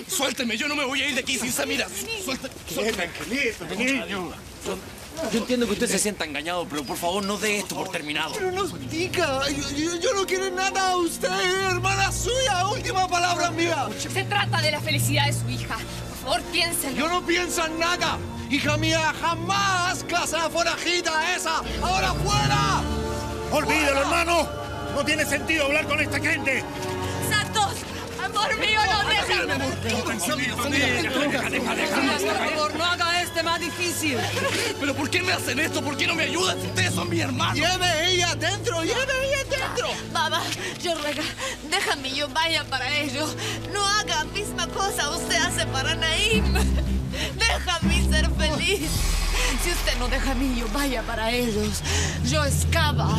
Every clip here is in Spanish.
Suélteme, yo no me voy a ir de aquí sin Samira. Suélteme. Tranquilito, niño. Yo entiendo que usted se sienta engañado, pero por favor no dé esto por terminado. Pero no diga, yo no quiero nada a usted, hermana suya. Última palabra mía. Se trata de la felicidad de su hija. Por favor, piénselo. Yo no pienso en nada. Hija mía, jamás clase de forajita esa. ¡Ahora fuera! ¡Olvídalo, hermano! No tiene sentido hablar con esta gente. ¡Santos! ¡Amor mío, no déjame! Por favor, no haga más difícil. ¿Pero por qué me hacen esto? ¿Por qué no me ayudan? Ustedes son mi hermano. ¡Lleve ella adentro! ¡Lleve ella adentro! Mamá, yo ruego, déjame yo vaya para ellos. No haga misma cosa usted hace para Naim. Déjame ser feliz. Si usted no deja a mí, yo vaya para ellos. Yo escapa.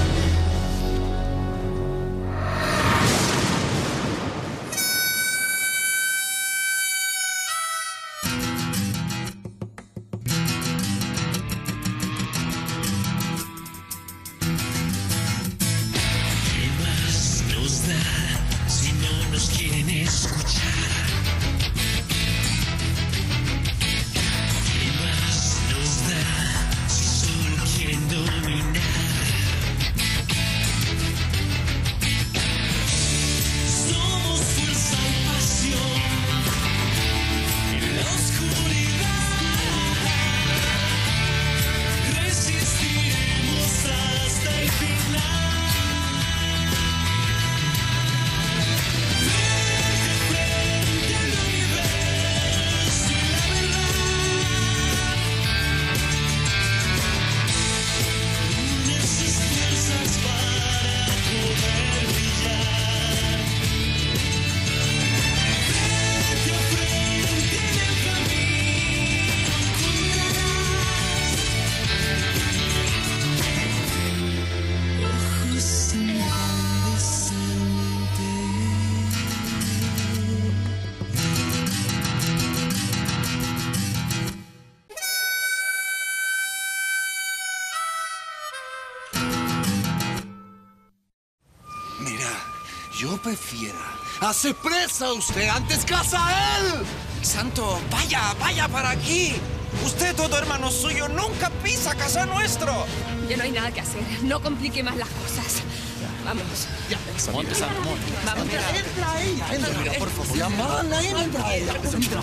Yo prefiero hacer presa a usted antes casa a él. Santo, vaya para aquí. Usted, todo hermano suyo, nunca pisa casa nuestro. Ya no hay nada que hacer. No complique más las cosas. Vamos. Ya, Monte, Santo, monte. Vamos. entra ella. Entra, por favor. Llamada Naim, entra ella. Entra.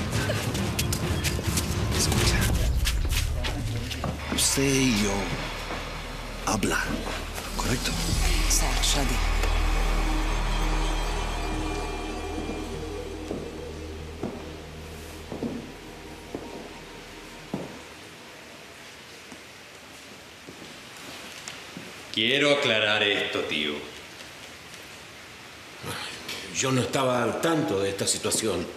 Escucha. Usted y yo habla, ¿correcto? Sir, Shadi. Quiero aclarar esto, tío. Yo no estaba al tanto de esta situación.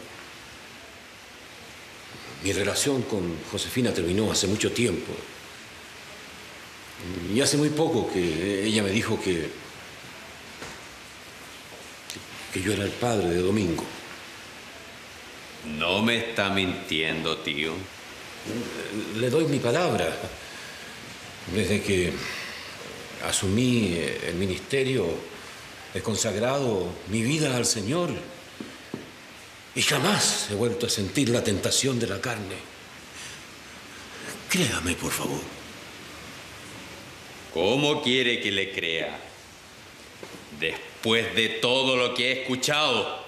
Mi relación con Josefina terminó hace mucho tiempo. Y hace muy poco que ella me dijo que yo era el padre de Domingo. No me está mintiendo, tío. Le doy mi palabra. Desde que asumí el ministerio, he consagrado mi vida al Señor y jamás he vuelto a sentir la tentación de la carne. Créame, por favor. ¿Cómo quiere que le crea? Después de todo lo que he escuchado.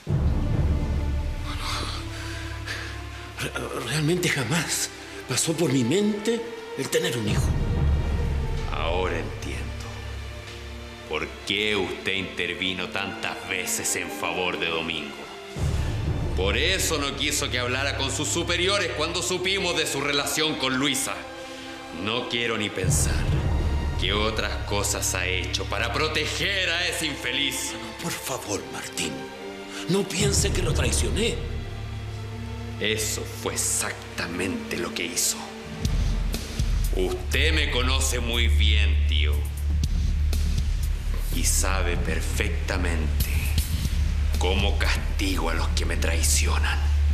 Realmente jamás pasó por mi mente el tener un hijo. Ahora entiendo por qué usted intervino tantas veces en favor de Domingo. Por eso no quiso que hablara con sus superiores cuando supimos de su relación con Luisa. No quiero ni pensar qué otras cosas ha hecho para proteger a ese infeliz. Por favor, Martín, no piense que lo traicioné. Eso fue exactamente lo que hizo. Usted me conoce muy bien, tío. Y sabe perfectamente cómo castigo a los que me traicionan.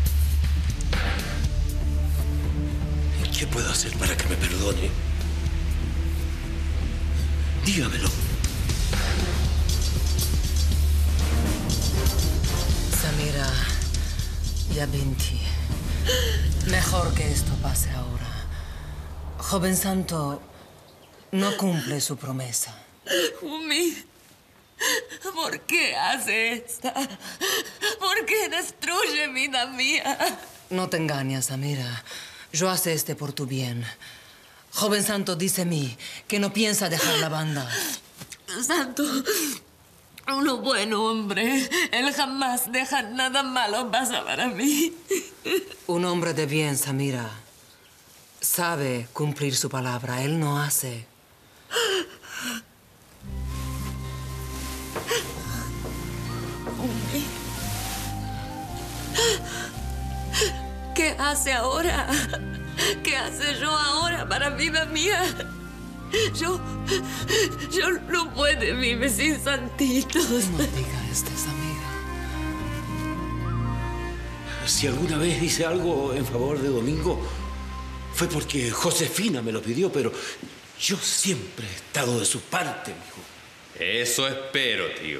¿Qué puedo hacer para que me perdone? Dígamelo. Samira, Ya, Binti. Mejor que esto pase ahora. Joven santo no cumple su promesa. Umi, ¿por qué hace esta? ¿Por qué destruye vida mía? No te engañes, Amira. Yo hace este por tu bien. Joven santo dice mí que no piensa dejar la banda. Santo, uno buen hombre. Él jamás deja nada malo pasar para mí. Un hombre de bien, Samira, sabe cumplir su palabra. Él no hace. ¿Qué hace ahora? ¿Qué hace yo ahora para vida mía? Yo no puedo vivir sin santitos. No diga esto, Samira. Si alguna vez hice algo en favor de Domingo, fue porque Josefina me lo pidió, pero yo siempre he estado de su parte, mijo. Eso espero, tío.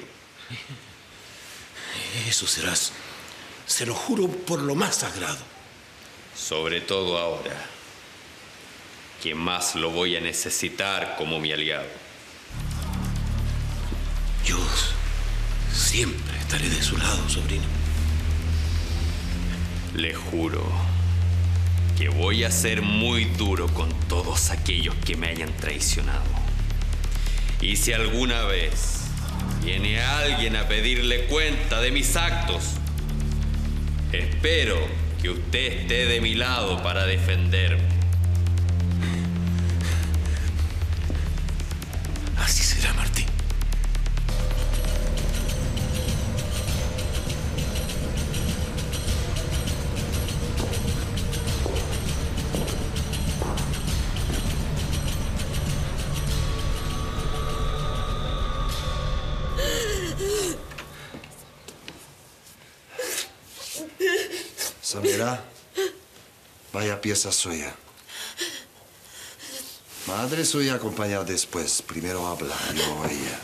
Eso serás. Se lo juro por lo más sagrado. Sobre todo ahora, que más lo voy a necesitar como mi aliado. Yo siempre estaré de su lado, sobrino. Le juro que voy a ser muy duro con todos aquellos que me hayan traicionado. Y si alguna vez viene alguien a pedirle cuenta de mis actos, espero que usted esté de mi lado para defenderme. Así será, Martín. Samira, vaya pieza suya. Madre suya acompañar después. Primero habla, yo a ella.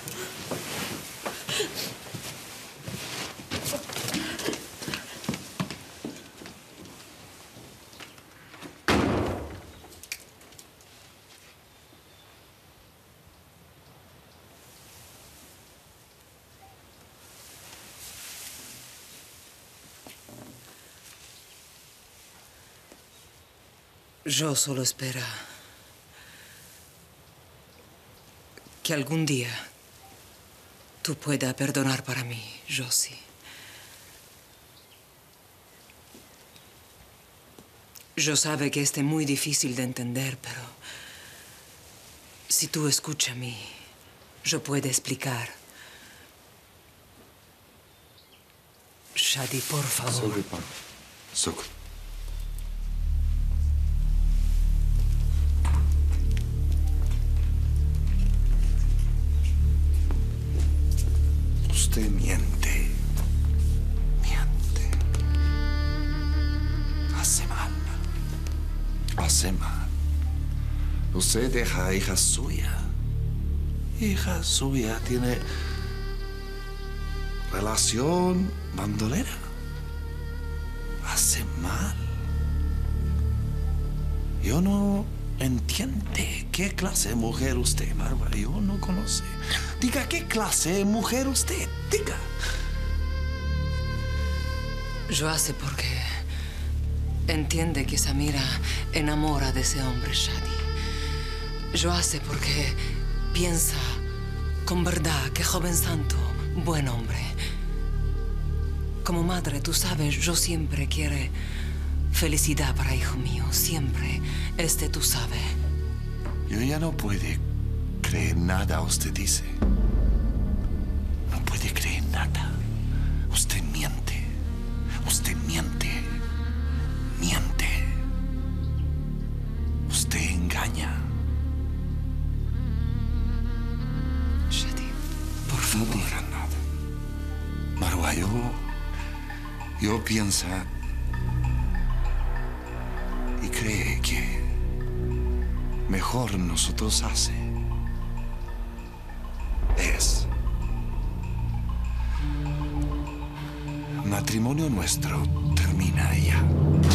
Yo solo espero que algún día tú puedas perdonar para mí, Josie. Yo sabe que este es muy difícil de entender, pero si tú escuchas a mí, yo puedo explicar. Shadi, por favor. Soc. Usted miente. Miente. Hace mal. Hace mal. Usted deja a hija suya. Hija suya tiene relación bandolera. Hace mal. Yo no entiende qué clase de mujer usted, Bárbara. Yo no conoce. Diga, ¿qué clase de mujer usted? Diga. Yo hace porque entiende que Samira enamora de ese hombre, Shadi. Yo hace porque piensa con verdad que joven santo, buen hombre. Como madre, tú sabes, yo siempre quiero felicidad para hijo mío. Siempre. Tú sabes. Yo ya no puede creer nada, usted dice. No puede creer nada. Usted miente. Usted miente. Miente. Usted engaña. Shadi, por favor. No diga nada. Marwa, yo pienso y cree que mejor nosotros hace matrimonio nuestro termina ya.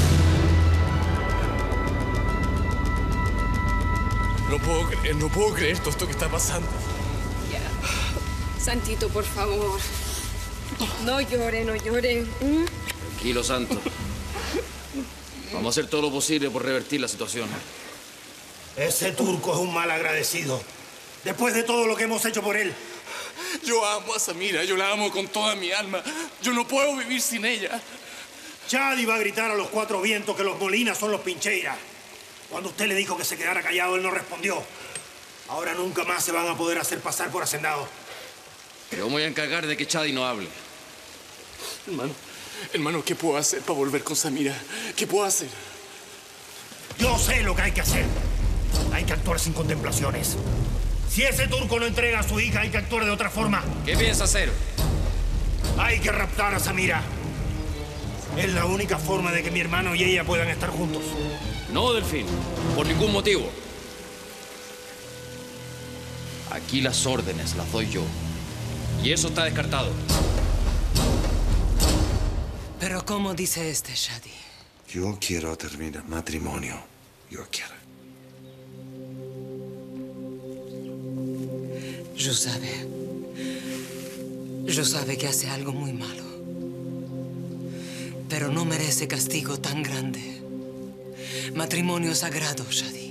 No puedo creer todo esto que está pasando. Ya. Santito, por favor. No llore, no llore. Tranquilo, Santo. Vamos a hacer todo lo posible por revertir la situación. Ese turco es un mal agradecido. Después de todo lo que hemos hecho por él. Yo amo a Samira, yo la amo con toda mi alma. Yo no puedo vivir sin ella. Chad iba a gritar a los cuatro vientos que los Molinas son los Pincheiras. Cuando usted le dijo que se quedara callado, él no respondió. Ahora nunca más se van a poder hacer pasar por hacendado. Yo me voy a encargar de que Chadi no hable. Hermano, ¿qué puedo hacer para volver con Samira? ¿Qué puedo hacer? Yo sé lo que hay que hacer. Hay que actuar sin contemplaciones. Si ese turco no entrega a su hija, hay que actuar de otra forma. ¿Qué piensa hacer? Hay que raptar a Samira. Es la única forma de que mi hermano y ella puedan estar juntos. No, Delfín. Por ningún motivo. Aquí las órdenes las doy yo. Y eso está descartado. Pero ¿cómo dice este, Shadi? Yo quiero terminar matrimonio. Yo quiero. Yo sabe que hace algo muy malo. Pero no merece castigo tan grande. Matrimonio sagrado, Shadi.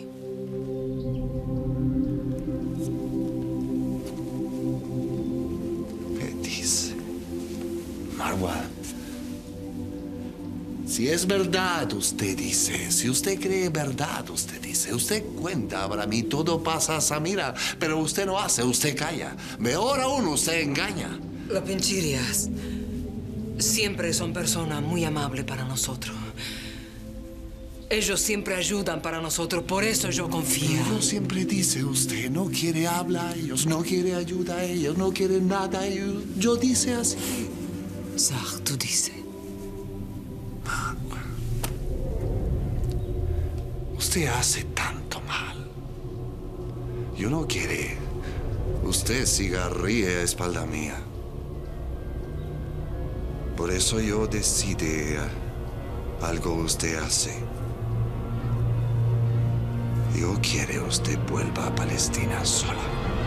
¿Qué dice? Marwa. Si es verdad, usted dice. Si usted cree verdad, usted dice. Usted cuenta para mí, todo pasa a Samira, pero usted no hace, usted calla. Mejor aún, usted engaña. Los Pinchirias siempre son personas muy amables para nosotros. Ellos siempre ayudan para nosotros, por eso yo confío. Pero siempre dice usted, no quiere hablar, ellos no quiere ayuda, ellos no quieren nada, yo dice así. Zah, tú dices. Usted hace tanto mal. Yo no quiere. Usted siga ríe a espalda mía. Por eso yo decide algo usted hace. Yo quiere usted vuelva a Palestina sola.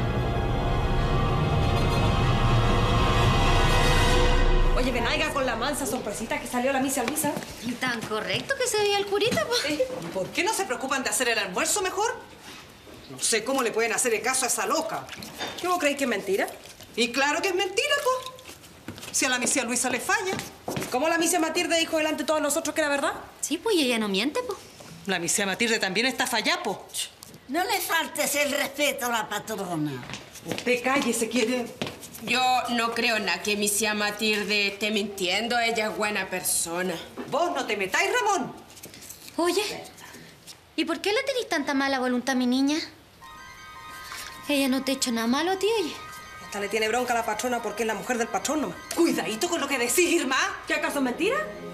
Oye, venaiga con la mansa sorpresita que salió la misa Luisa. Tan correcto que se veía el curita, pues. ¿Por qué no se preocupan de hacer el almuerzo mejor? No sé cómo le pueden hacer el caso a esa loca. ¿Qué vos creéis que es mentira? Y claro que es mentira, pues. Si a la misia Luisa le falla. ¿Cómo la misia Matilde dijo delante de todos nosotros que era verdad? Sí, pues y ella no miente, pues. La misia Matilde también está fallada, pues. No le faltes el respeto a la patrona. Usted cállese, quiere. Yo no creo nada que misia Matilde esté mintiendo. Ella es buena persona. Vos no te metáis, Ramón. Oye, ¿y por qué le tenéis tanta mala voluntad a mi niña? Ella no te ha hecho nada malo a ti, oye. Esta le tiene bronca a la patrona porque es la mujer del patrón nomás. Cuidadito con lo que decís, Irma. ¿Qué acaso es mentira?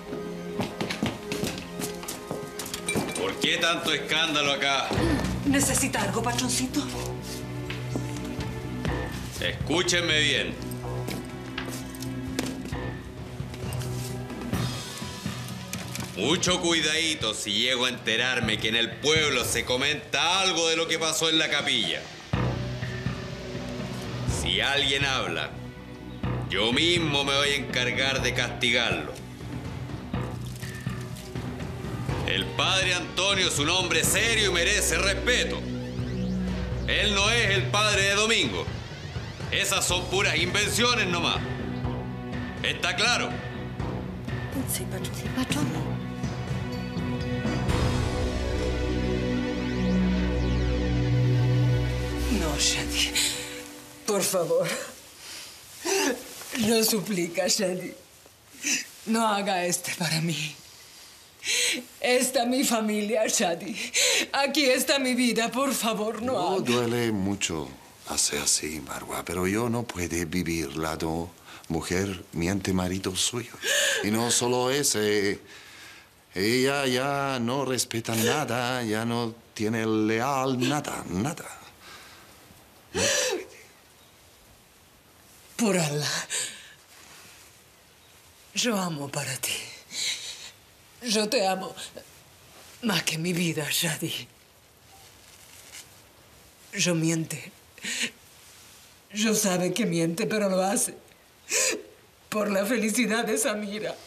¿Por qué tanto escándalo acá? ¿Necesita algo, patroncito? Escúchenme bien. Mucho cuidadito si llego a enterarme que en el pueblo se comenta algo de lo que pasó en la capilla. Si alguien habla, yo mismo me voy a encargar de castigarlo. El padre Antonio es un hombre serio y merece respeto. Él no es el padre de Domingo. Esas son puras invenciones nomás. ¿Está claro? Sí, patrón. Sí, patrón. No, Shadi. Por favor. Lo suplica, Shadi. No haga esto para mí. Esta mi familia, Shadi. Aquí está mi vida. Por favor, no haga. Duele mucho hacer así, Marwa, pero yo no puedo vivir lado mujer miente marido suyo. Y no solo ese. Ella ya no respeta nada, ya no tiene leal nada. No puede. Por Allah. Yo amo para ti. Yo te amo más que mi vida, Shadi. Yo miente. Yo sabe que miente, pero lo hace por la felicidad de Samira.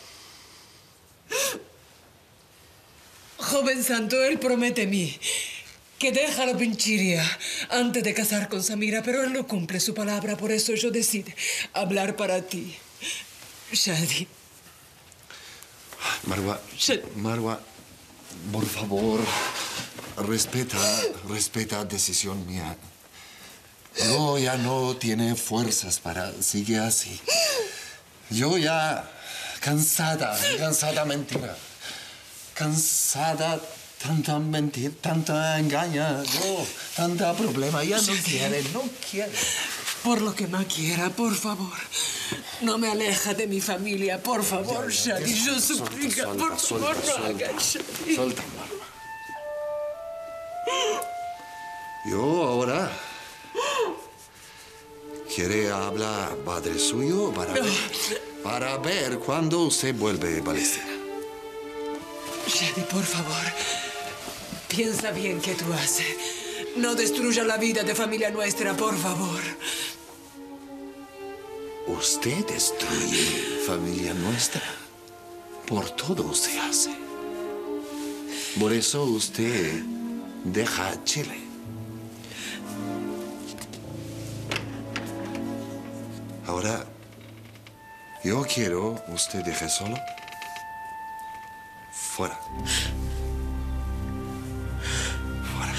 Joven santo, él promete a mí que deja la pinchería antes de casar con Samira, pero él no cumple su palabra, por eso yo decido hablar para ti, Shadi. Marwa, por favor, respeta la decisión mía. Yo ya no tiene fuerzas para seguir así. Yo ya cansada mentira. Cansada tanta mentira, tanta engaña, tanta problema. Ya no quiere. Por lo que más quiera, por favor. No me aleja de mi familia, por favor, Shadi. Yo suplico, por favor, no hagas, Shadi. Suelta, Marwa. Yo ahora... ¿Quiere hablar padre suyo para ver cuándo usted vuelve a Palestina? Shadi, por favor, piensa bien qué tú haces. No destruya la vida de familia nuestra, por favor. Usted destruye familia nuestra. Por todo se hace. Por eso usted deja Chile. Ahora, yo quiero usted deje solo. Fuera. Fuera.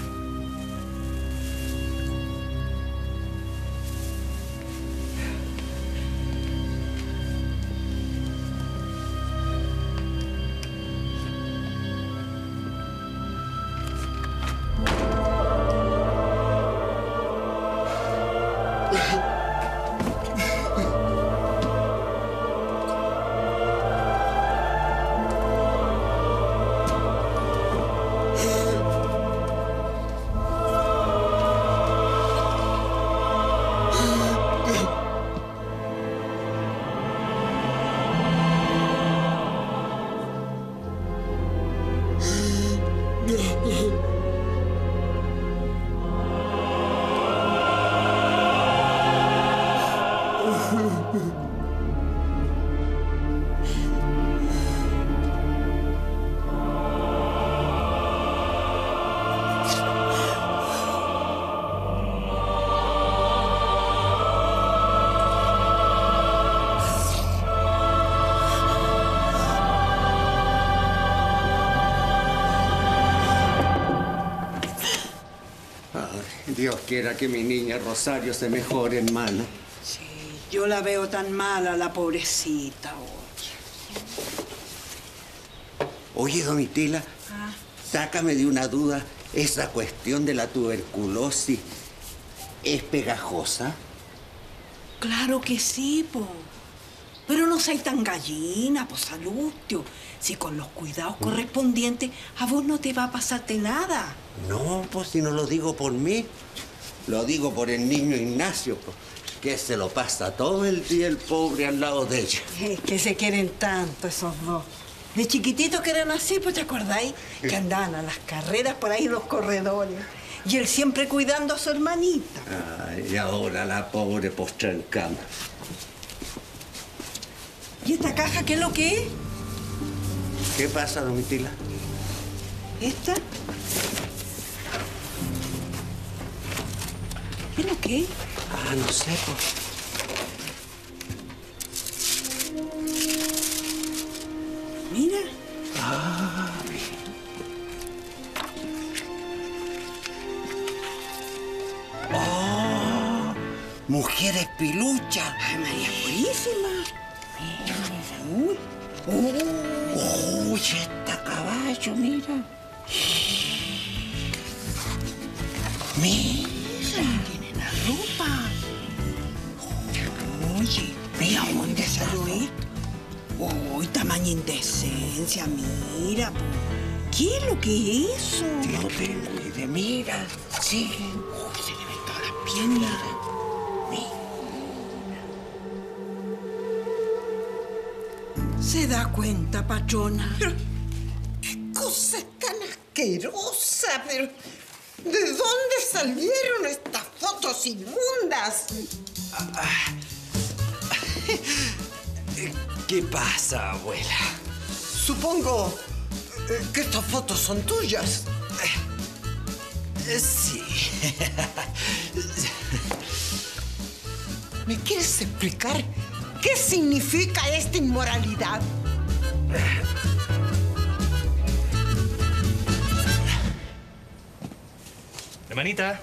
Dios quiera que mi niña Rosario se mejore, hermano. Sí, yo la veo tan mala, la pobrecita. Oye, Domitila, sácame de una duda. ¿Esa cuestión de la tuberculosis es pegajosa? Claro que sí, po. Pero no seas tan gallina, po, Salustio. Si con los cuidados correspondientes a vos no te va a pasarte nada. No, pues si no lo digo por mí, lo digo por el niño Ignacio, pues, que se lo pasa todo el día el pobre al lado de ella. Es que se quieren tanto esos dos. De chiquititos que eran así, pues, ¿te acordáis? Que andaban a las carreras por ahí en los corredores. Y él siempre cuidando a su hermanita. Ay, y ahora la pobre postra en cama. ¿Y esta caja qué es lo que es? ¿Qué pasa, Domitila? ¿Esta? ¿Qué es lo que es? Ah, no sé, pues. Mira. Ah, oh, mujeres piluchas. Ay, María Purísima. Uy, está caballo, mira. Mira. Tiene la ropa. Oye, mira dónde salió esto. Uy, tamaña indecencia, mira. ¿Qué es lo que es eso? No tengo idea, mira. Sí. Uy, se le ven todas las piernas. ¿Se da cuenta, patrona? ¡Qué cosa tan asquerosa! Pero, ¿de dónde salieron estas fotos inmundas? ¿Qué pasa, abuela? Supongo que estas fotos son tuyas. Sí. ¿Me quieres explicar qué significa esta inmoralidad? Hermanita,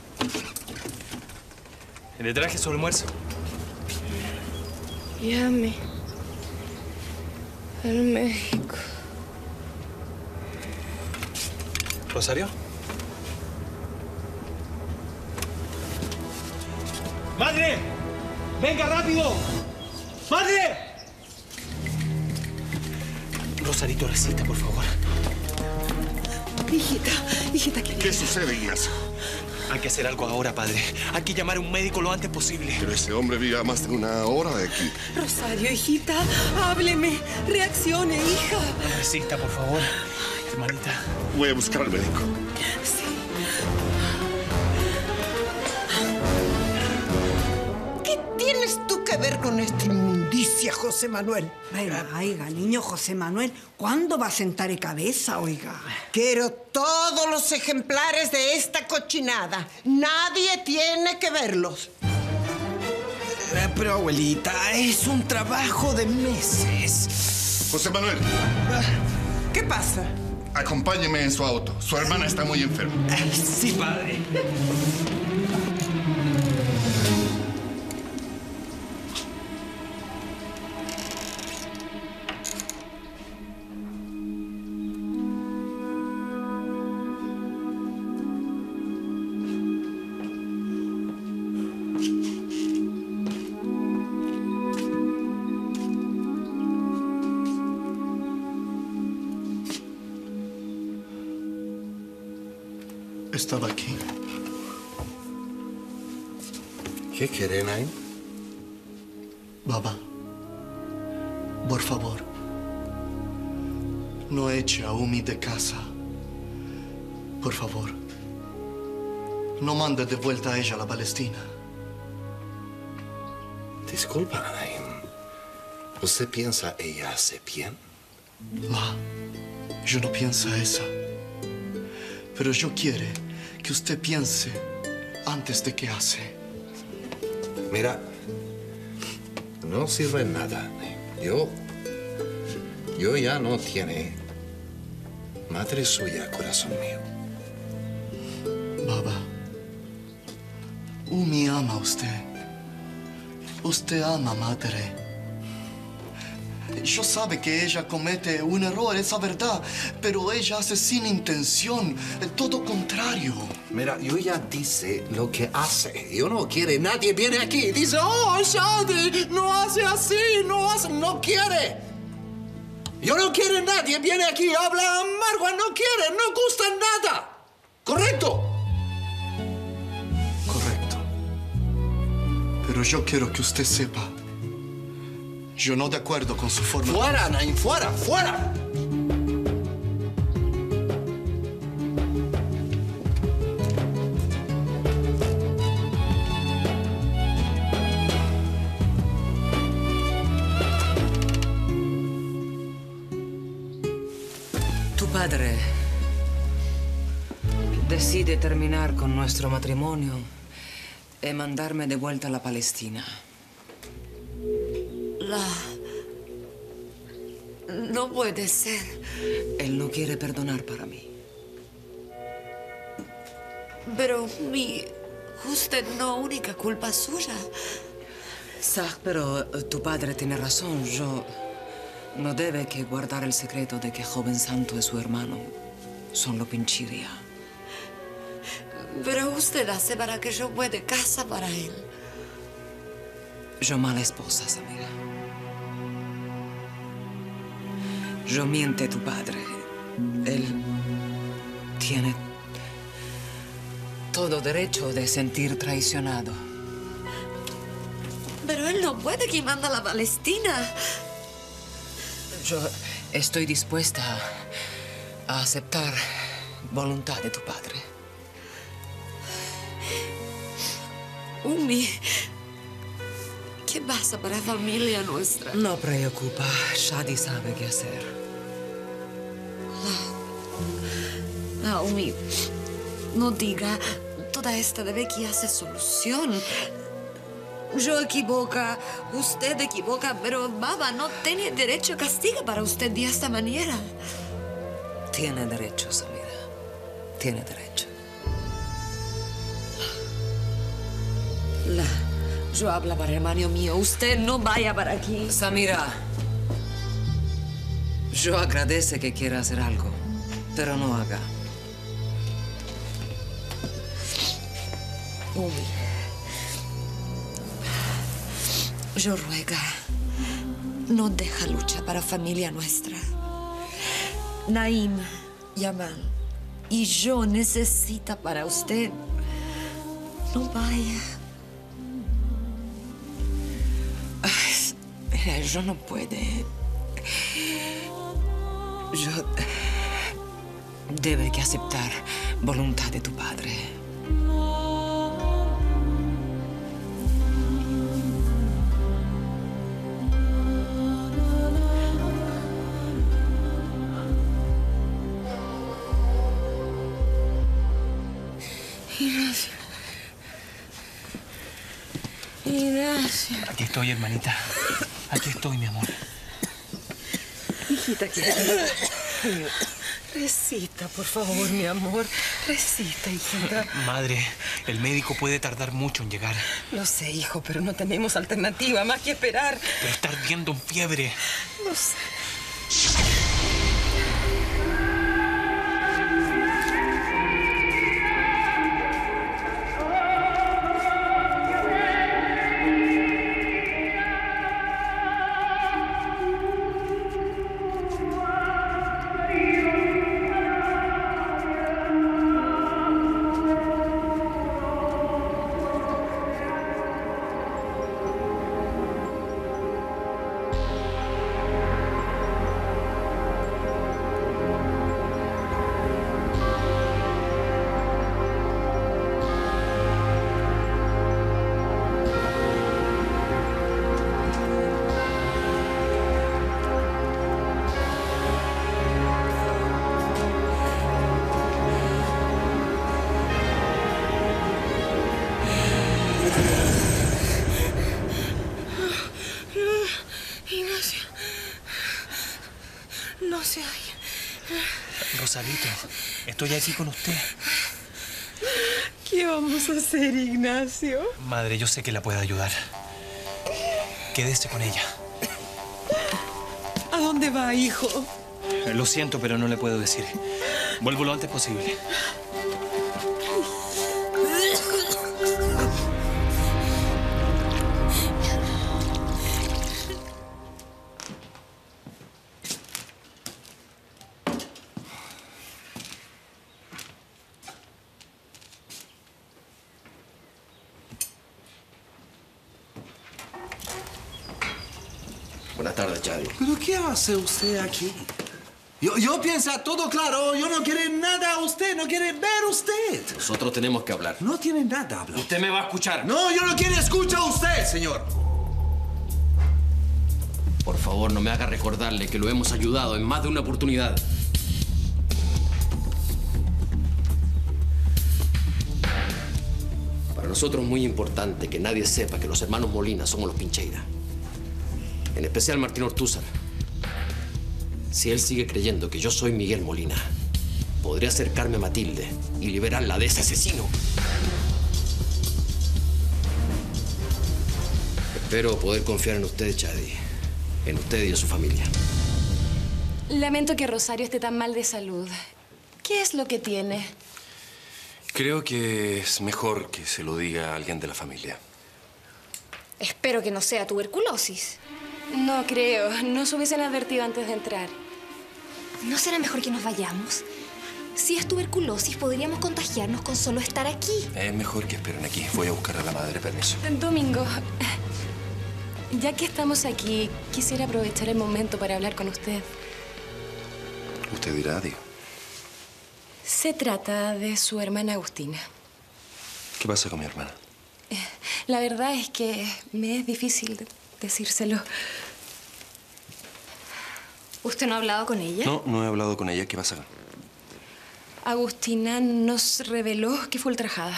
le traje su almuerzo. Llame al México. ¿Rosario? ¡Madre! ¡Venga rápido! ¡Madre! Rosarito, resista, por favor. Hijita querida. ¿Qué sucede, Ignacio? Hay que hacer algo ahora, padre. Hay que llamar a un médico lo antes posible. Pero ese hombre vive a más de una hora de aquí. Rosario, hijita, hábleme. Reaccione, hija. Resista, por favor. Hermanita. Voy a buscar al médico. ¿Qué tienes tú que ver con esta inmundicia, José Manuel? Bueno, oiga, niño José Manuel, ¿cuándo va a sentar cabeza, oiga? Quiero todos los ejemplares de esta cochinada. Nadie tiene que verlos. Pero, abuelita, es un trabajo de meses. José Manuel. ¿Qué pasa? Acompáñeme en su auto. Su hermana está muy enferma. Sí, padre. Estaba aquí. ¿Qué quiere, Naim? Baba, por favor, no eche a Umi de casa. Por favor, no mande de vuelta a ella a la Palestina. Disculpa, Naim. ¿Usted piensa ella hace bien? La, yo no pienso eso. Pero yo quiero que usted piense antes de que hace. Mira, no sirve en nada. Yo ya no tiene madre suya, corazón mío. Baba, Umi ama a usted. Usted ama a madre. Yo sabe que ella comete un error, esa verdad, pero ella hace sin intención, todo contrario. Mira, yo ya dice lo que hace. Yo no quiere, nadie viene aquí y dice, oh, Shadi, no hace así, no quiere. Yo no quiere nadie, viene aquí, habla amargo, no quiere, no gusta nada. ¿Correcto? Correcto. Pero yo quiero que usted sepa. Yo no de acuerdo con su forma... ¡Fuera, Naim! ¡Fuera! ¡Fuera! Tu padre decide terminar con nuestro matrimonio y mandarme de vuelta a la Palestina. No puede ser. Él no quiere perdonar para mí. Pero usted no única culpa suya. Sah, pero tu padre tiene razón. Yo no debe que guardar el secreto de que Joven Santo y su hermano son lo pinchiria. Pero usted hace para que yo pueda casa para él. Yo mala esposa, Samira. Yo miente a tu padre. Él tiene todo derecho de sentir traicionado. Pero él no puede que manda a la Palestina. Yo estoy dispuesta a aceptar voluntad de tu padre. Umi, ¿qué pasa para la familia nuestra? No preocupa, Shadi sabe qué hacer. Umi, no diga, toda esta debe que hacer solución. Yo equivoca, usted equivoca, pero Baba no tiene derecho a castigo para usted de esta manera. Tiene derecho, Samira. Tiene derecho. Yo hablo para hermano mío. Usted no vaya para aquí. Samira, yo agradece que quiera hacer algo, pero no haga. Umi, yo ruega, no deja lucha para familia nuestra. Naim, Yamal, y yo necesita para usted. No vaya. Yo no puedo. Yo debe que aceptar voluntad de tu padre. Ignacio. Ignacio. Aquí estoy, hermanita. Aquí estoy, mi amor. Hijita querida. Recita, por favor, mi amor. Recita, hijita. Madre, el médico puede tardar mucho en llegar. Lo sé, hijo, pero no tenemos alternativa más que esperar. Pero está ardiendo en fiebre. Lo sé. Ignacio. No se oye. Rosalito, estoy aquí con usted. ¿Qué vamos a hacer, Ignacio? Madre, yo sé que la puedo ayudar. Quédese con ella. ¿A dónde va, hijo? Lo siento, pero no le puedo decir. Vuelvo lo antes posible. Buenas tardes, Shadi. ¿Pero qué hace usted aquí? Yo pienso todo claro. Yo no quiero nada a usted. No quiere ver usted. Nosotros tenemos que hablar. No tiene nada a hablar. Usted me va a escuchar. No, yo no quiero escuchar a usted, señor. Por favor, no me haga recordarle que lo hemos ayudado en más de una oportunidad. Para nosotros es muy importante que nadie sepa que los hermanos Molina somos los Pincheira. En especial Martín Ortúzar. Si él sigue creyendo que yo soy Miguel Molina, podría acercarme a Matilde y liberarla de ese asesino. Espero poder confiar en usted, Shadi. En usted y en su familia. Lamento que Rosario esté tan mal de salud. ¿Qué es lo que tiene? Creo que es mejor que se lo diga a alguien de la familia. Espero que no sea tuberculosis. No creo. Nos hubiesen advertido antes de entrar. ¿No será mejor que nos vayamos? Si es tuberculosis, podríamos contagiarnos con solo estar aquí. Es mejor que esperen aquí. Voy a buscar a la madre, permiso. Domingo, Ya que estamos aquí, quisiera aprovechar el momento para hablar con usted. Usted dirá, digo. Se trata de su hermana Agustina. ¿Qué pasa con mi hermana? La verdad es que me es difícil decírselo. ¿Usted no ha hablado con ella? No, no he hablado con ella. ¿Qué pasa? Agustina nos reveló que fue ultrajada.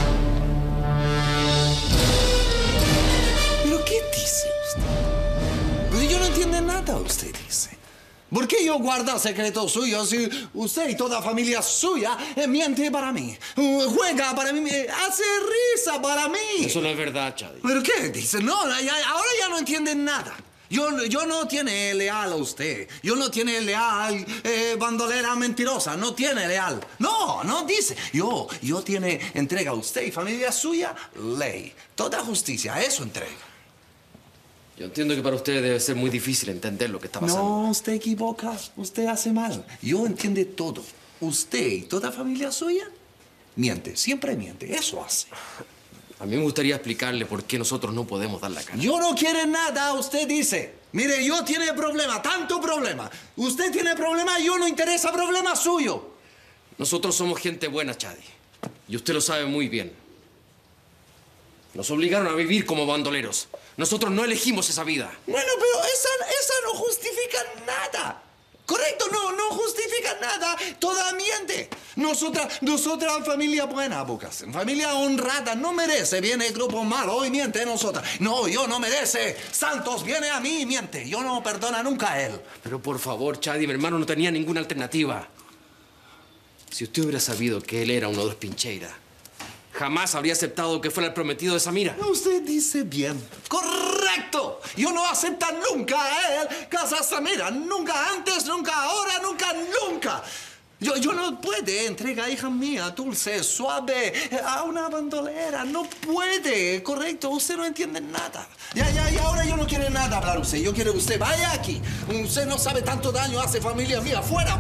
¿Pero qué dice usted? Pues yo no entiendo nada, usted dice. ¿Por qué yo guardo secretos suyos si usted y toda familia suya miente para mí? Juega para mí, hace risa para mí. Eso no es verdad, Chadi. ¿Pero qué dice? No, ahora ya no entienden nada. Yo no tiene leal a usted. Yo no tiene leal bandolera mentirosa. No tiene leal. No dice. Yo tiene entrega a usted y familia suya ley. Toda justicia, eso entrega. Yo entiendo que para usted debe ser muy difícil entender lo que está pasando. No, usted equivoca. Usted hace mal. Yo entiendo todo. Usted y toda familia suya miente. Siempre miente. Eso hace. A mí me gustaría explicarle por qué nosotros no podemos dar la cara. Yo no quiero nada, usted dice. Mire, yo tiene problema, tanto problema. Usted tiene problema, yo no interesa problema suyo. Nosotros somos gente buena, Chadi. Y usted lo sabe muy bien. Nos obligaron a vivir como bandoleros. Nosotros no elegimos esa vida. Bueno, pero esa no justifica nada. Correcto, no justifica nada. Toda miente. Nosotras, familia buena, Bucas. Familia honrada, no merece. Viene el grupo malo y miente nosotras. No, yo no merece. Santos viene a mí y miente. Yo no perdona nunca a él. Pero por favor, Chadi, mi hermano no tenía ninguna alternativa. Si usted hubiera sabido que él era uno de los Pincheira, jamás habría aceptado que fuera el prometido de Samira. Usted dice bien. ¡Correcto! Yo no acepto nunca a él casa Samira. Nunca antes, nunca ahora, nunca. Yo no puede entregar a hija mía dulce, suave, a una bandolera. No puede. Correcto, usted no entiende nada. Ya, ahora yo no quiero nada hablar usted. Yo quiero que usted vaya aquí. Usted no sabe tanto daño hace familia mía. ¡Fuera!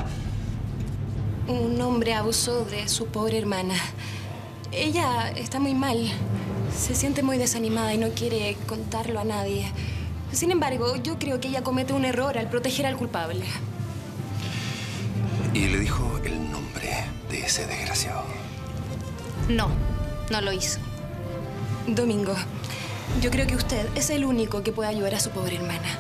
Un hombre abusó de su pobre hermana. Ella está muy mal. Se siente muy desanimada y no quiere contarlo a nadie. Sin embargo, yo creo que ella comete un error al proteger al culpable. ¿Y le dijo el nombre de ese desgraciado? No lo hizo. Domingo, yo creo que usted es el único que puede ayudar a su pobre hermana.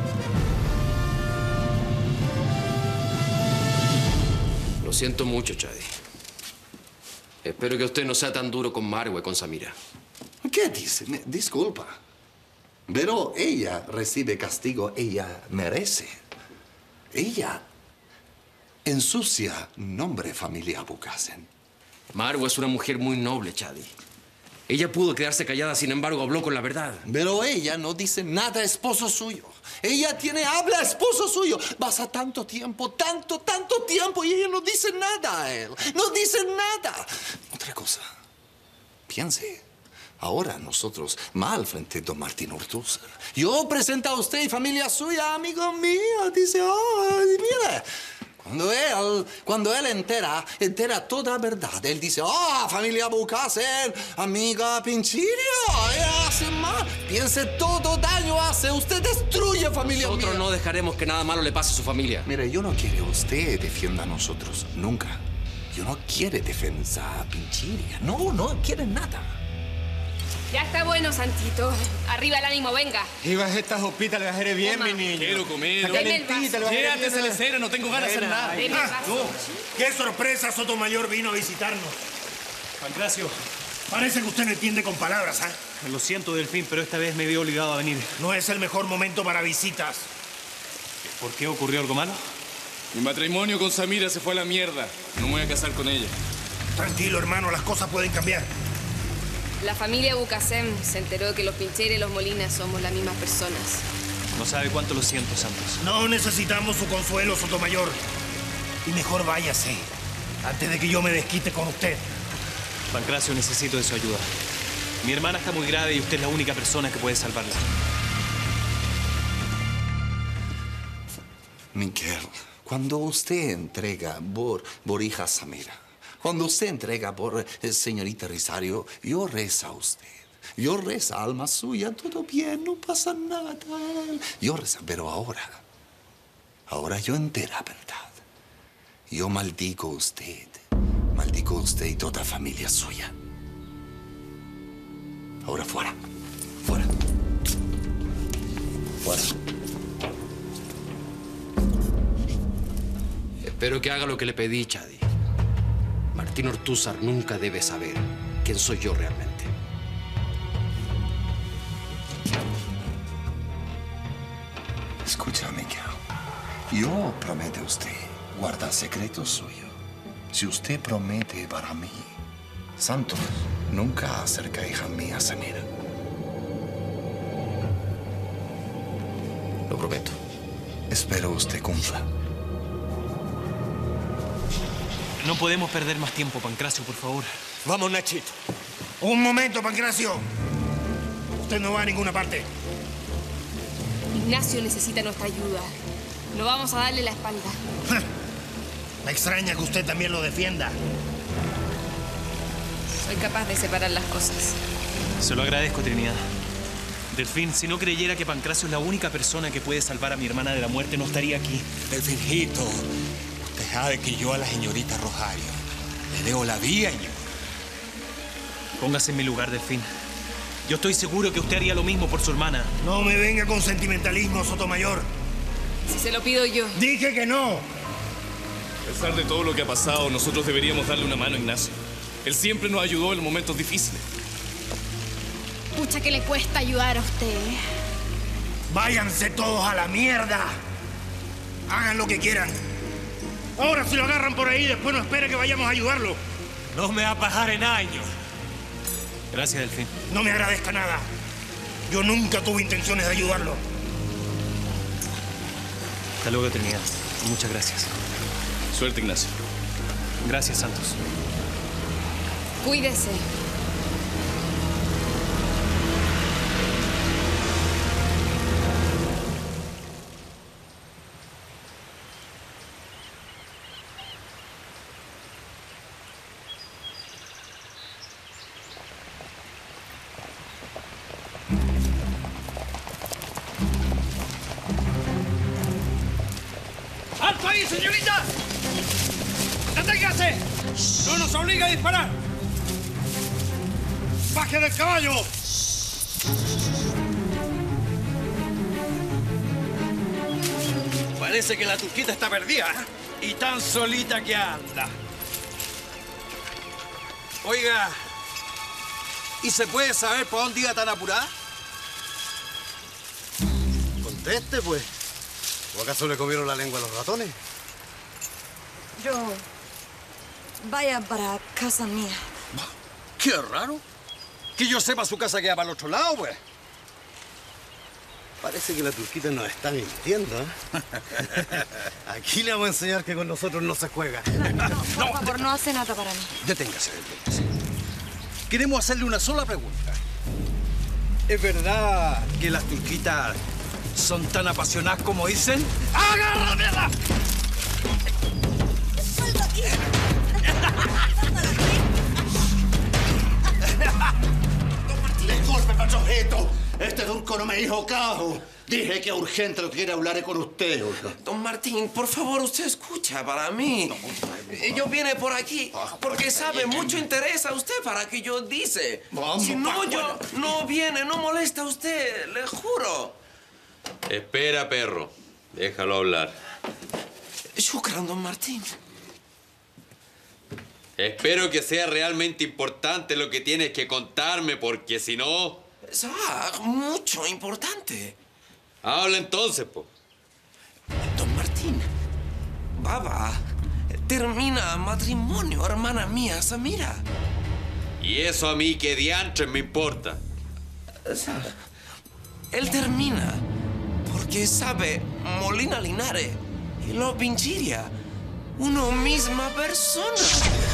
Lo siento mucho, Chadi. Espero que usted no sea tan duro con Marwe, con Samira. ¿Qué dice? Disculpa. Pero ella recibe castigo, ella merece. Ella ensucia nombre familia Bucasen. Marwe es una mujer muy noble, Chadi. Ella pudo quedarse callada, sin embargo, habló con la verdad. Pero ella no dice nada a esposo suyo. Ella habla a esposo suyo. Pasa tanto tiempo y ella no dice nada a él. No dice nada. Otra cosa. Piense. Ahora nosotros mal frente a don Martín Ortúzar. Yo presento a usted y familia suya, amigo mío. Dice, mira. Cuando él entera toda verdad. Él dice, familia Bucasen, amiga Pinchirio, ella hace mal. Piense todo daño hace. Usted destruye familia mía. Nosotros no dejaremos que nada malo le pase a su familia. Mire, yo no quiero que usted defienda a nosotros. Nunca. Yo no quiero defensa a Pinchiria. No quiere nada. Ya está bueno, Santito. Arriba el ánimo, venga. Ibas estas hospitas, le bajaré bien, mi niño. Quiero comer. Llévate esa lecera, no tengo ganas de hacer nada. ¡Qué sorpresa! Sotomayor vino a visitarnos. Pancracio. Parece que usted no entiende con palabras, ¿eh? Lo siento, Delfín, pero esta vez me vi obligado a venir. No es el mejor momento para visitas. ¿Por qué ocurrió algo malo? Mi matrimonio con Samira se fue a la mierda. No me voy a casar con ella. Tranquilo, hermano, las cosas pueden cambiar. La familia Bucasen se enteró que los Pincheira y los Molinas somos las mismas personas. No sabe cuánto lo siento, Santos. No necesitamos su consuelo, Sotomayor. Y mejor váyase, antes de que yo me desquite con usted. Pancracio, necesito de su ayuda. Mi hermana está muy grave y usted es la única persona que puede salvarla. Miguel, cuando usted entrega por hija Samira, cuando usted entrega por señorita Rosario, yo rezo a usted. Yo reza, alma suya, todo bien, no pasa nada. Yo reza, pero ahora yo entera verdad. Yo maldigo a usted y toda familia suya. Ahora fuera, fuera. Espero que haga lo que le pedí, Chadi. Martín Ortúzar nunca debe saber quién soy yo realmente. Escucha, Miguel. Yo prometo a usted guardar secreto suyo. Si usted promete para mí, Santos nunca acerca a hija mía a Samira. Lo prometo. Espero usted cumpla. No podemos perder más tiempo, Pancracio, por favor. Vamos, Nachito. Un momento, Pancracio. Usted no va a ninguna parte. Ignacio necesita nuestra ayuda. No vamos a darle la espalda. Me extraña que usted también lo defienda. Soy capaz de separar las cosas. Se lo agradezco, Trinidad. Delfín, si no creyera que Pancracio es la única persona que puede salvar a mi hermana de la muerte, no estaría aquí. Delfinjito, usted sabe que yo a la señorita Rosario le debo la vida, señor. Póngase en mi lugar, Delfín. Yo estoy seguro que usted haría lo mismo por su hermana. No me venga con sentimentalismo, Sotomayor. Si se lo pido yo. Dije que no. A pesar de todo lo que ha pasado, nosotros deberíamos darle una mano a Ignacio. Él siempre nos ayudó en momentos difíciles. Pucha que le cuesta ayudar a usted. Váyanse todos a la mierda. Hagan lo que quieran. Ahora si lo agarran por ahí, después no espere que vayamos a ayudarlo. No me va a pasar en años. Gracias, Delfín. No me agradezca nada. Yo nunca tuve intenciones de ayudarlo. Hasta luego, Trinidad. Muchas gracias. Suerte, Ignacio. Gracias, Santos. Cuídese. ¡Alto ahí, señorita! ¡Deténgase! ¡No nos obliga a disparar! ¡Baje del caballo! Parece que la turquita está perdida, ¿eh? Y tan solita que anda. Oiga, ¿y se puede saber por dónde iba tan apurada? Conteste, pues. ¿O acaso le comieron la lengua a los ratones? Yo... vaya para casa mía. Qué raro. Que yo sepa, su casa queda para el otro lado, pues. Parece que la turquita nos está mintiendo, ¿eh? Aquí le vamos a enseñar que con nosotros no se juega. Por favor, no hace nada para mí. Deténgase. Queremos hacerle una sola pregunta. ¿Es verdad que las turquitas son tan apasionadas como dicen? ¡Agárramela! Disculpe, patrojeto. Este turco no me dijo caso. Dije que urgente lo quiere hablar con usted. Don Martín, por favor, usted escucha para mí. Yo vine por aquí porque sabe mucho interés a usted para que yo dice. Si no, yo no viene, no molesta a usted, le juro. Espera, perro. Déjalo hablar. Shukran, don Martín. Espero que sea realmente importante lo que tienes que contarme, porque si no... Es mucho importante. Habla entonces, po. Don Martín, Baba termina matrimonio, hermana mía, Samira. ¿Y eso a mí qué diantres me importa? Él termina porque sabe Molina Linares y los Pinchiria, una misma persona.